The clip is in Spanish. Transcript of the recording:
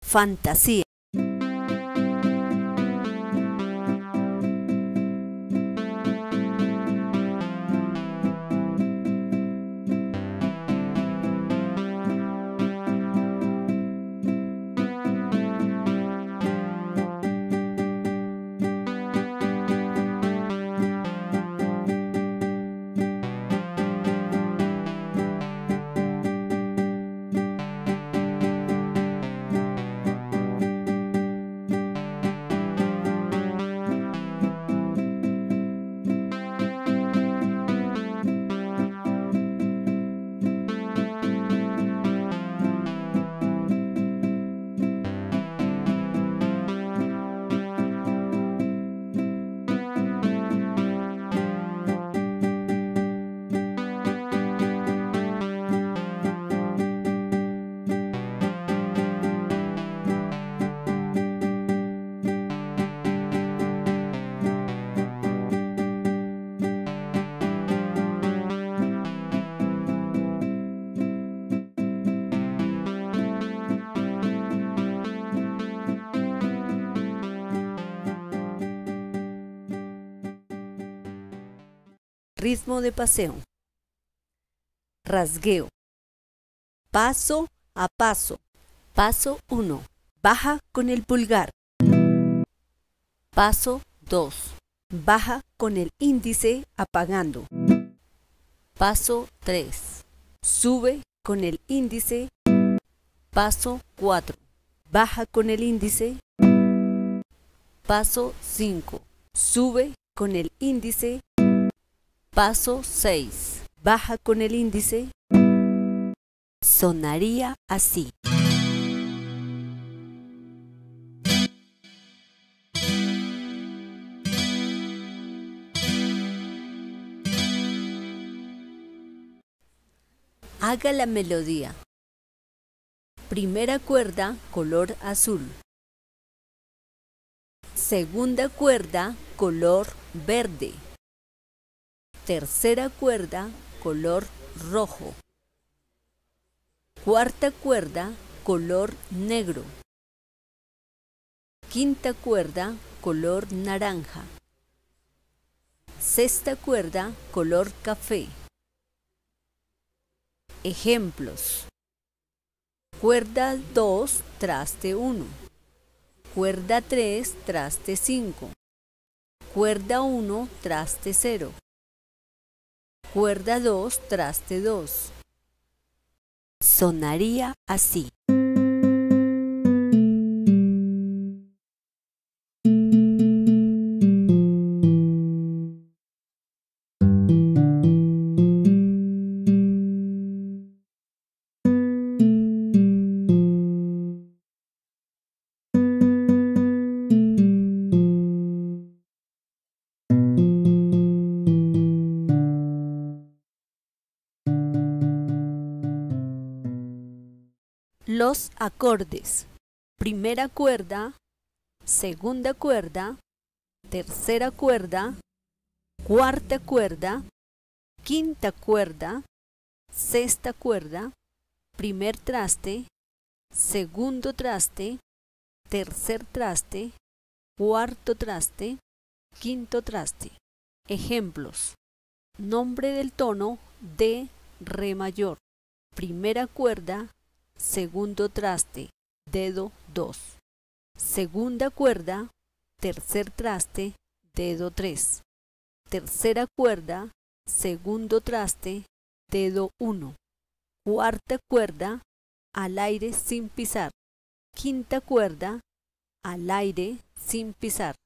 fantasía. Ritmo de paseo. Rasgueo. Paso a paso. Paso 1. Baja con el pulgar. Paso 2. Baja con el índice apagando. Paso 3. Sube con el índice. Paso 4. Baja con el índice. Paso 5. Sube con el índice. Paso 6. Baja con el índice. Sonaría así. Haga la melodía. Primera cuerda, color azul. Segunda cuerda, color verde. Tercera cuerda, color rojo. Cuarta cuerda, color negro. Quinta cuerda, color naranja. Sexta cuerda, color café. Ejemplos. Cuerda 2, traste 1. Cuerda 3, traste 5. Cuerda 1, traste 0. Cuerda 2, traste 2. Sonaría así. Los acordes. Primera cuerda, segunda cuerda, tercera cuerda, cuarta cuerda, quinta cuerda, sexta cuerda, primer traste, segundo traste, tercer traste, cuarto traste, quinto traste. Ejemplos. Nombre del tono de re mayor. Primera cuerda, segundo traste, dedo 2. Segunda cuerda, tercer traste, dedo 3. Tercera cuerda, segundo traste, dedo 1. Cuarta cuerda, al aire sin pisar. Quinta cuerda, al aire sin pisar.